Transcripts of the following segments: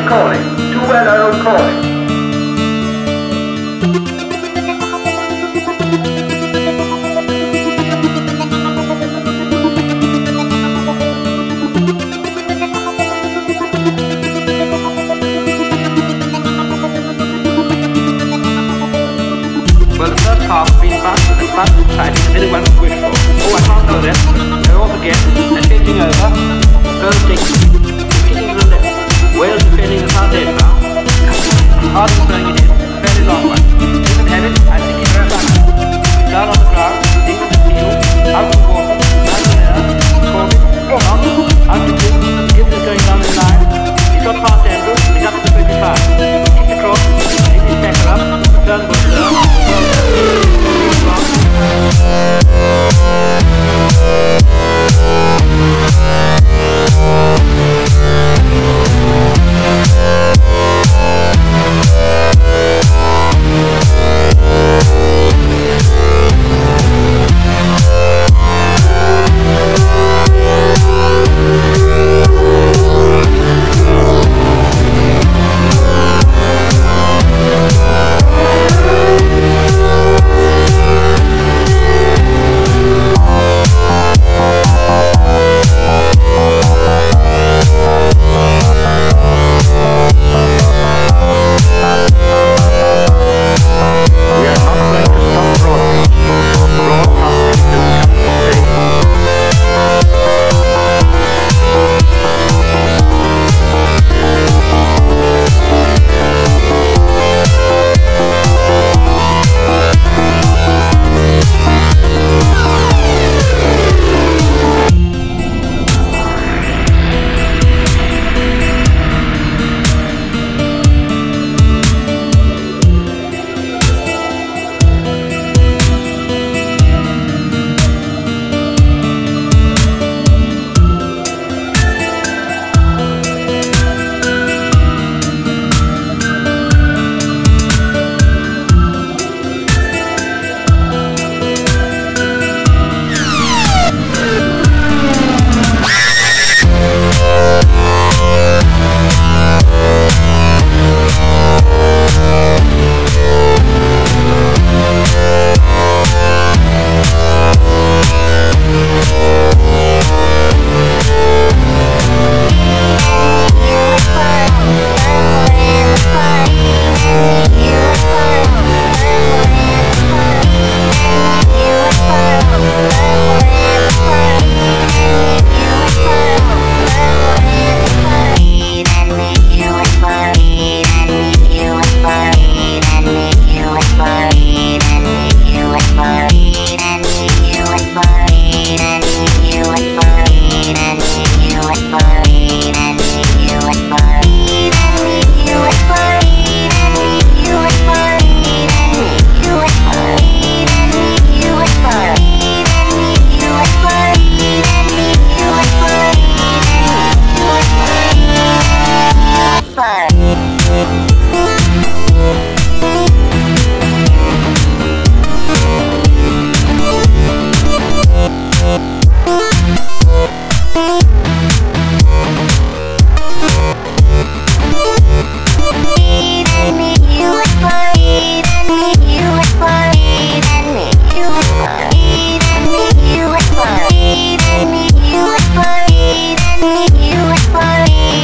calling. Too well our own calling. Well, the first half has been as fun and exciting as anyone could wish for. Oh, I can't go there. They're off again. They're changing over. First kicking to the left. Wales defending the south end now. Harding throwing it in. A fairly long one. You can have it. I think it's very lucky. Down on the ground. England to field. Out of the water. Down to there. Scored it. Out. Out to Gibbs. Gibbs is going down the line. He's got past Andrews. He's up to the 25. Kicked across. Takes his tackle up. Return goes there.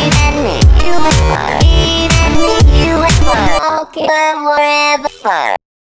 Forever fun.